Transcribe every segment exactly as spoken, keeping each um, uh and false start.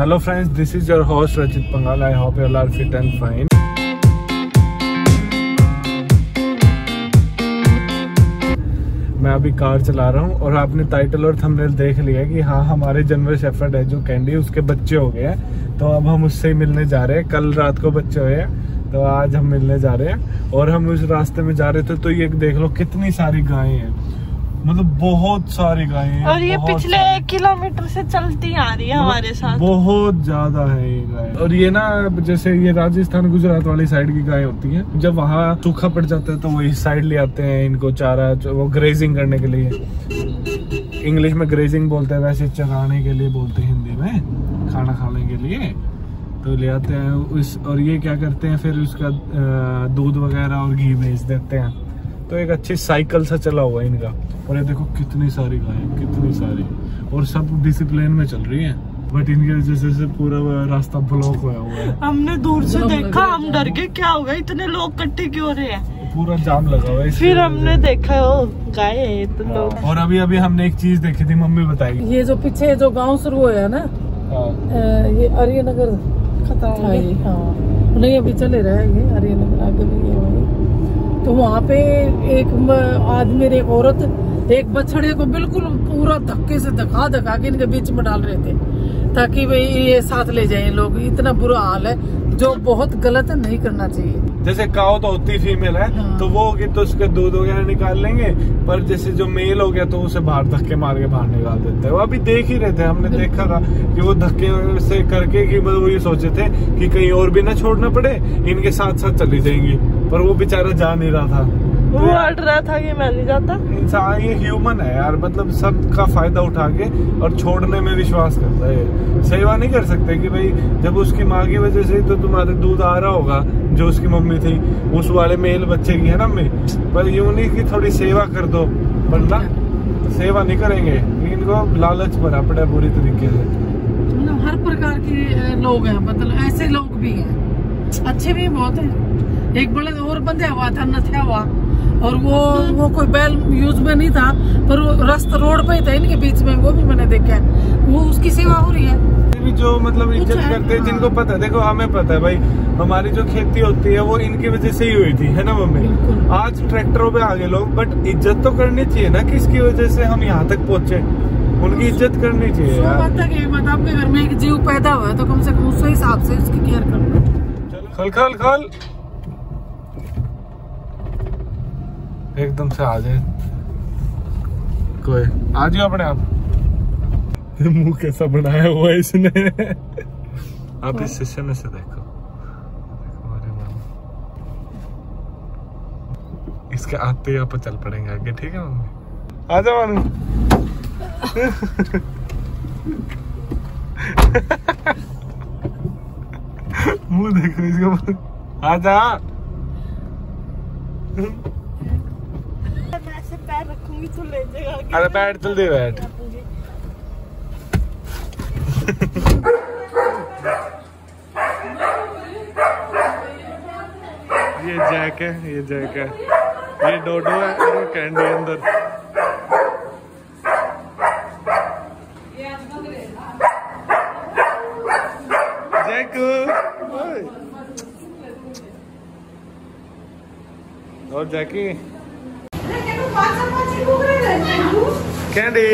Hello friends, this is your host Rachit Pangal. I hope you all are fit and fine. मैं अभी car चला रहा हूँ और आपने टाइटल और थंबनेल देख लिया कि हाँ, हमारे जनरल शेफर्ड है जो कैंडी, उसके बच्चे हो गए हैं। तो अब हम उससे ही मिलने जा रहे हैं। कल रात को बच्चे हुए हैं, तो आज हम मिलने जा रहे हैं। और हम उस रास्ते में जा रहे थे तो ये देख लो कितनी सारी गायें हैं, मतलब बहुत सारी गायें हैं। और ये पिछले एक किलोमीटर से चलती आ रही है हमारे साथ। बहुत ज्यादा है ये गाय। और ये ना, जैसे ये राजस्थान गुजरात वाली साइड की गायें होती हैं, जब वहाँ सूखा पड़ जाता है तो वो इस साइड ले आते हैं इनको चारा, वो ग्रेजिंग करने के लिए। इंग्लिश में ग्रेजिंग बोलते हैं, वैसे चराने के लिए बोलते हैं हिंदी में, खाना खाने के लिए। तो ले आते हैं उस, और ये क्या करते हैं फिर उसका दूध वगैरह और घी बेच देते हैं। तो एक अच्छी साइकिल सा चला हुआ है इनका। और ये देखो कितनी सारी गायें, कितनी सारी, और सब डिसिप्लिन में चल रही हैं। बट इनकी वजह से पूरा रास्ता ब्लॉक हुआ हुआ है। हमने दूर से देखा, हम डर गए, क्या होगा, इतने लोग इकट्ठे क्यों हो रहे हैं, पूरा जाम लगा हुआ है। फिर हमने देखा ओ गाय है तो लोग। और अभी अभी हमने एक चीज देखी थी, मम्मी बताएगी। ये जो पीछे जो गांव शुरू हुआ है ना, ये आर्यनगर खत्म हो गया। हाँ, नहीं अभी चले रहेंगे आर्यनगर, आगे भी ये हुए। तो वहाँ पे एक आदमी और एक औरत एक बछड़े को बिल्कुल पूरा धक्के से धक्का धक्का के इनके बीच में डाल रहे थे, ताकि भाई ये साथ ले जाए लोग। इतना बुरा हाल है, जो बहुत गलत है, नहीं करना चाहिए। जैसे काऊ तो होती फीमेल है, हाँ। तो वो होगी तो उसके दूध वगैरह निकाल लेंगे। पर जैसे जो मेल हो गया तो उसे बाहर धक्के मार के बाहर निकाल देते हैं। वो अभी देख ही रहे थे, हमने देखा था कि वो धक्के से करके कि मतलब वो ये सोचे थे कि कहीं और भी ना छोड़ना पड़े, इनके साथ साथ चली जाएंगी। पर वो बेचारा जा नहीं रहा था, वो अड़ रहा था कि मैं नहीं जाता। इंसान ये ह्यूमन है यार, मतलब सबका फायदा उठा के और छोड़ने में विश्वास करता है। सेवा नहीं कर सकते कि भाई जब उसकी माँ की वजह से तो तुम्हारे दूध आ रहा होगा, जो उसकी मम्मी थी उस वाले मेल बच्चे की है ना मम्मी, पर ये उन्हीं की थोड़ी सेवा कर दो, वरना सेवा नहीं करेंगे। इनको लालच भरा पड़ा पूरी तरीके से। मतलब हर प्रकार के लोग हैं, मतलब ऐसे लोग भी हैं, अच्छे भी बहुत हैं। एक बड़े और बंदे हुआ था, नथिया हुआ, और वो वो कोई बैल यूज में नहीं था, पर वो रास्ता रोड पे ही था इनके बीच में, वो भी मैंने देखा है। वो उसकी सेवा हो रही है। जो मतलब इज्जत करते हैं, जिनको पता है, देखो हमें पता है भाई, हमारी जो खेती होती है वो इनकी वजह से ही हुई थी, है ना मम्मी। आज ट्रैक्टरों पे आ गए लोग, बट इज्जत तो करनी चाहिए ना, किसकी वजह से हम यहाँ तक पहुँचे, उनकी इज्जत करनी चाहिए यार। आपके घर में एक जीव पैदा हुआ है तो कम से कम उस हिसाब से उसकी केयर करना। खल खल खल एकदम से आ जाए कोई, आ जाओ अपने आप। मुंह कैसा बनाया हुआ है इसने। आप इस शीशे में से देखो, इसके आते ही आप चल पड़ेंगे आगे, ठीक है मम्मी। आ जाओ मानू। मुंह देखो इसका, आ जा। पैर रखूंगी तो ले जाएगा। अरे बैठ, जल्दी बैठ। ये जैक है, ये जैक है, ये डोडो है और ये कैंडी अंदर। जैक और जैकी, कैंडी।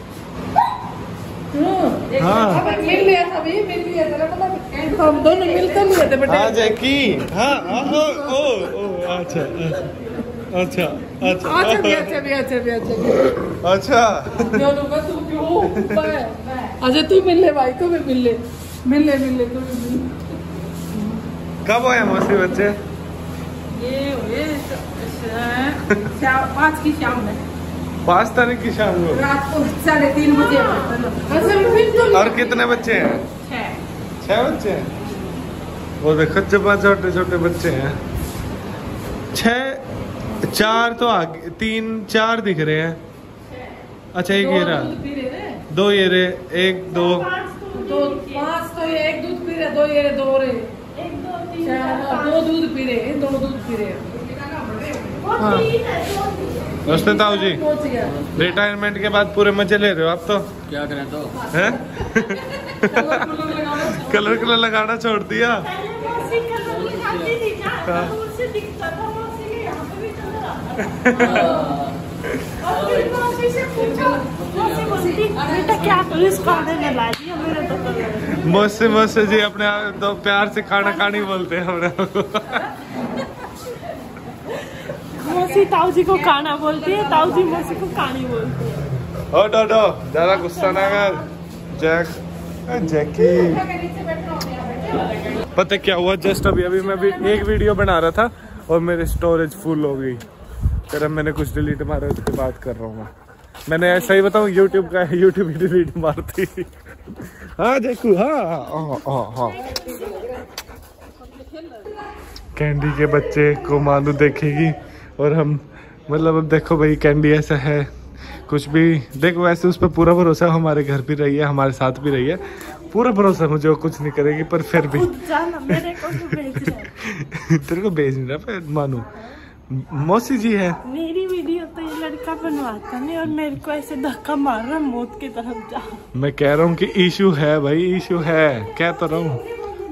हाँ मिल लिया था, भी मिल लिया था, हम दोनों मिलकर लिए थे बेटा। हाँ जैकी, हाँ ओ ओ ओ अच्छा अच्छा अच्छा अच्छा भी अच्छा भी अच्छा भी अच्छा अच्छा। तू क्यों अच्छा, तू मिल ले भाई, तू भी मिल ले, मिल ले मिल ले तू भी मिल। कब आए मौसी बच्चे? ये हुए पाँच की शाम में, पाँच तारीख की शाम को, रात को साढ़े तीन बजे। और कितने बच्चे हैं? छह बच्चे हैं। वो देखो जब छोटे छोटे बच्चे हैं। छह, चार तो आगे, तीन चार दिख रहे हैं। अच्छा एक ये रहा, दो ये रे, एक दो दो पाँच, तो ये एक दूध पी रहे, दो ये दो रे, दो दूध पी रहे, दो दूध पी रहे। हाँ। नमस्ते ताऊ जी। रिटायरमेंट के बाद पूरे मजे ले रहे हो आप तो। क्या करें तो हैं? कलर कलर लगाना छोड़ दिया। मुझसे मुझसे जी अपने तो प्यार से खाना खानी बोलते हैं हमने। मौसी ताऊ जी को खाना बोलती है, ताऊ जी मौसी को कहानी बोलती है। ओ डोडो ज्यादा गुस्सा ना कर। जैक जैकी पता क्या हुआ, जस्ट अभी अभी मैं भी एक वीडियो बना रहा था और मेरी स्टोरेज फुल हो गई। फिर अब मैंने कुछ डिलीट मारा, उसके बाद कर रहा हूँ मैं। मैंने ऐसा ही बताऊँ, यूट्यूब का है, यूट्यूब ही डिलीट मारती। हाँ देखू हाँ हाँ हाँ हाँ कैंडी के बच्चे को मानू देखेगी और हम मतलब अब देखो भाई कैंडी ऐसा है कुछ भी देखो, वैसे उस पर पूरा भरोसा है, हमारे घर भी रही है, हमारे साथ भी रही है, पूरा भरोसा मुझे, कुछ नहीं करेगी। पर फिर भी मेरे को तो भेज रहा है। तेरे को भेज नहीं रहा, फिर मानू मौसी जी है। मेरी वीडियो तो ये लड़का बनवाता नहीं और मेरे को ऐसे धक्का मार रहा मौत की तरफ जा। मैं कह रहा हूँ कि इशू है भाई, इशू है, कह तो रहा हूँ।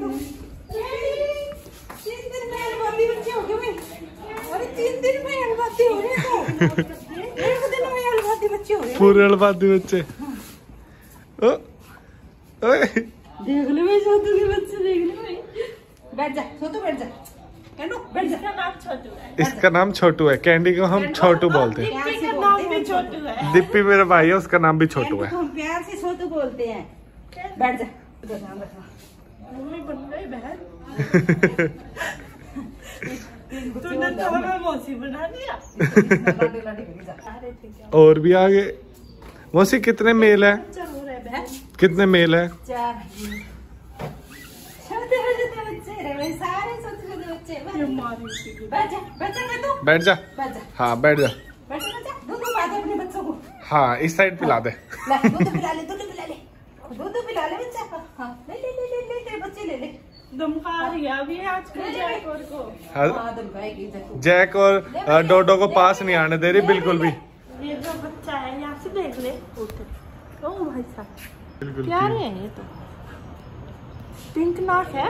पूरे अड़बादी बच्चे ओ, ओए देख ले भाई, छोटू के बच्चे देख ले भाई। बैठ जा, छोटू बैठ जा, कैंडू बैठ जा। इसका नाम छोटू है। इसका नाम छोटू है, कैंडी को हम छोटू बोलते हैं। दिप्पी का नाम भी छोटू है। दिप्पी मेरा भाई है, उसका नाम भी छोटू है। हम प्यार से छोटू बोलते हैं। बैठ जा, ध्यान रखना। मम्मी बन गई बहन। तूने तो हमें मौसी बना दिया। और भी आगे मौसी कितने मेल है, कितने मेल है? चार छोटे छोटे बच्चे रे, सारे छोटे छोटे बच्चे। बैठ जा, बैठ जा मैं तो। बैठ जा, बैठ जा, हाँ बैठ जा। बैठ जा, बैठ जा। दूध पिला दे अपने बच्चों को। हाँ इस साइड पिला दे। ले दूध पिला ले, दूध पिला ले, दूध पिला ले बच्चा। हाँ ले ले ले ले ले ले बच्चे ले ले। दमका रही है अभी आजकल जैक और को। हाँ दमकाएगी। जैक और डोडो को पास नहीं आने दे रही बिल्कुल भी। ये जो बच्चा है यहाँ से देख ले। ओ भाई साहब बिल्कुल प्यारे हैं ये तो। पिंक नाक है।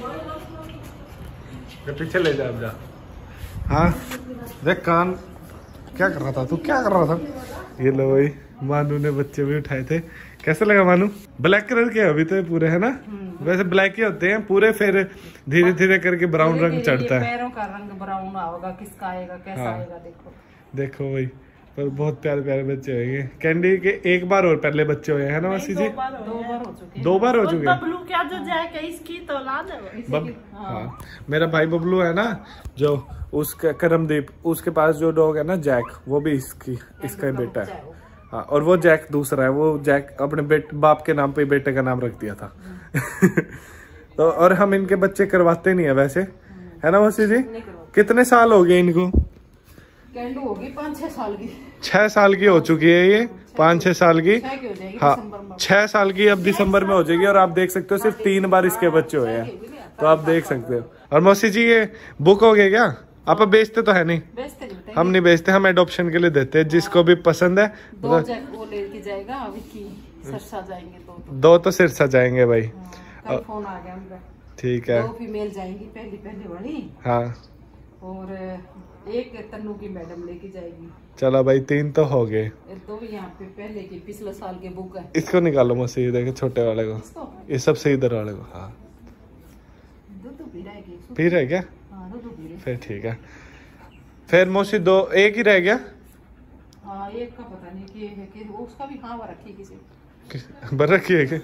पीछे ले जा, जा। हाँ देख कान क्या कर रहा था तू, क्या कर रहा था? ये लो भाई मानू ने बच्चे भी उठाए थे। कैसे लगा मानू? ब्लैक कलर के अभी तो पूरे है ना, वैसे ब्लैक ही होते हैं पूरे, फिर धीरे धीरे करके ब्राउन रंग चढ़ता है। पैरों का रंग ब्राउन होगा, किसका आएगा कैसा हाँ। आएगा देखो देखो भाई, पर बहुत प्यारे प्यारे बच्चे होंगे। कैंडी के एक बार और पहले बच्चे हुए हैं ना मासी जी? दो बार हो चुके। दो बार हो चुके हैं। बबलू क्या जो जैक है इसकी तो औलाद है। बब, हाँ मेरा भाई बबलू है ना, जो उसका करमदीप, उसके पास जो डॉग है ना जैक, वो भी इसकी इसका ही बेटा है। हाँ और वो जैक दूसरा है, वो जैक अपने बेट बाप के नाम पे बेटे का नाम रख दिया था। तो और हम इनके बच्चे करवाते नहीं है वैसे, है ना मासी जी? कितने साल हो गए इनको? कैंडू होगी पाँच छह साल की। छह साल की हो चुकी है ये, पाँच छह साल की। छह की हो जाएगी हाँ दिसंबर में। छह साल की अब दिसंबर में हो जाएगी। और आप देख सकते हो सिर्फ तीन बार इसके बच्चे हुए हैं, तो आप देख सकते हो। और मौसी जी ये बुक हो गए क्या? आप बेचते तो है नहीं? बेचते नहीं बेटा, हम नहीं बेचते, हम एडॉप्शन के लिए देते हैं, जिसको भी पसंद है। दो जैक वो लेके जाएगा, अभी की सरसा जाएंगे दो तो। दो तो सिरसा जाएंगे भाई। कल फोन आ गया उनका। ठीक है। दो फीमेल जाएंगी पहली पहली वाली, हाँ और एक तन्नू की मैडम लेके जाएगी। चलो भाई तीन तो हो गए। दो यहाँ पे पहले की पिछले साल के बुक है। इसको निकालो मौसी, देखे छोटे वाले को, इसको ये सबसे इधर वाले को। हाँ दूध पी रहा है कि? फिर है क्या? हाँ दूध पी रहे। फिर ठीक है। फिर मौसी दो, एक ही रह गया। हाँ एक का पता नहीं कि है कि उसका भी हाँ वो रखी किसी बर रखी है क्या?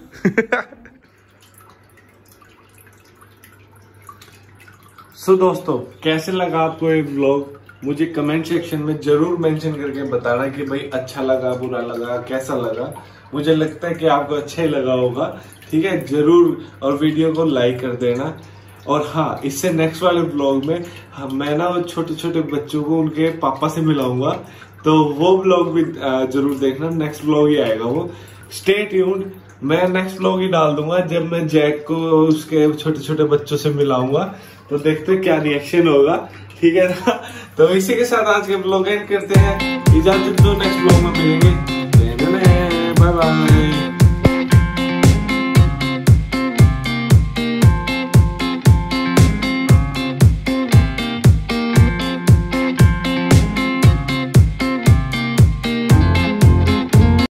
सो so, दोस्तों कैसे लगा आपको ये व्लॉग? मुझे कमेंट सेक्शन में जरूर मेंशन करके बताना कि भाई अच्छा लगा, बुरा लगा, कैसा लगा। मुझे लगता है कि आपको अच्छा ही लगा होगा, ठीक है जरूर। और वीडियो को लाइक कर देना। और हाँ इससे नेक्स्ट वाले व्लॉग में हम मैं ना वो छोटे छोटे बच्चों को उनके पापा से मिलाऊंगा, तो वो व्लॉग भी जरूर देखना। नेक्स्ट व्लॉग ही आएगा वो, स्टे ट्यून्ड। मैं नेक्स्ट व्लॉग ही डाल दूंगा जब मैं जैक को उसके छोटे छोटे बच्चों से मिलाऊंगा, तो देखते हैं क्या रिएक्शन होगा। ठीक है ना। तो इसी के साथ आज के ब्लॉग एंड करते हैं, इजाजत दो, नेक्स्ट ब्लॉग में मिलेंगे। Bye bye.